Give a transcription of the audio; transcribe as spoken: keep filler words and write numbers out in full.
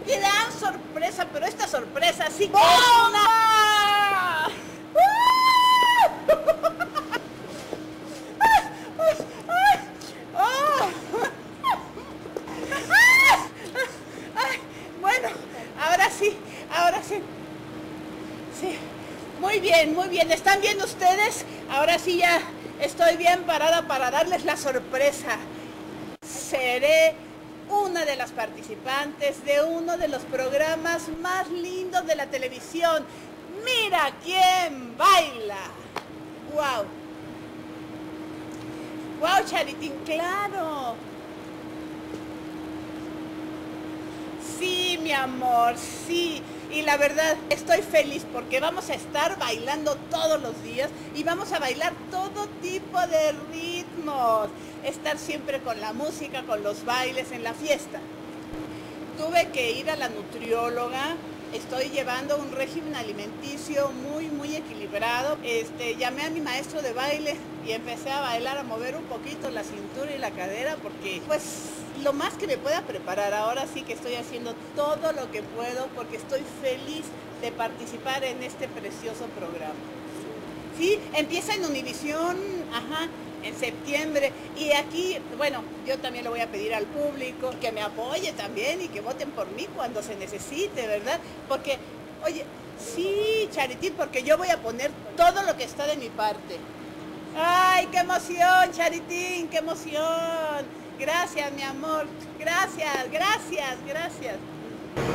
gran sorpresa, pero esta sorpresa sí que es una... Bueno, ahora sí, ahora sí. Sí, muy bien, muy bien. ¿Están bien ustedes? Ahora sí ya estoy bien parada para darles la sorpresa. Seré una de las participantes de uno de los programas más lindos de la televisión. ¡Mira quién baila! ¡Wow! ¡Wow, Charitín! ¡Claro! Sí, mi amor, sí. Y la verdad, estoy feliz porque vamos a estar bailando todos los días y vamos a bailar todo tipo de ritmos. Estar siempre con la música, con los bailes en la fiesta. Tuve que ir a la nutrióloga. Estoy llevando un régimen alimenticio muy, muy equilibrado. Este, llamé a mi maestro de baile y empecé a bailar, a mover un poquito la cintura y la cadera porque, pues, lo más que me pueda preparar. Ahora sí que estoy haciendo todo lo que puedo porque estoy feliz de participar en este precioso programa. Sí, empieza en Univisión, ajá, en septiembre. Y aquí, bueno, yo también le voy a pedir al público que me apoye también y que voten por mí cuando se necesite, ¿verdad? Porque, oye, sí, Charitín, porque yo voy a poner todo lo que está de mi parte. ¡Ay, qué emoción, Charitín, qué emoción! Gracias, mi amor. Gracias, gracias, gracias.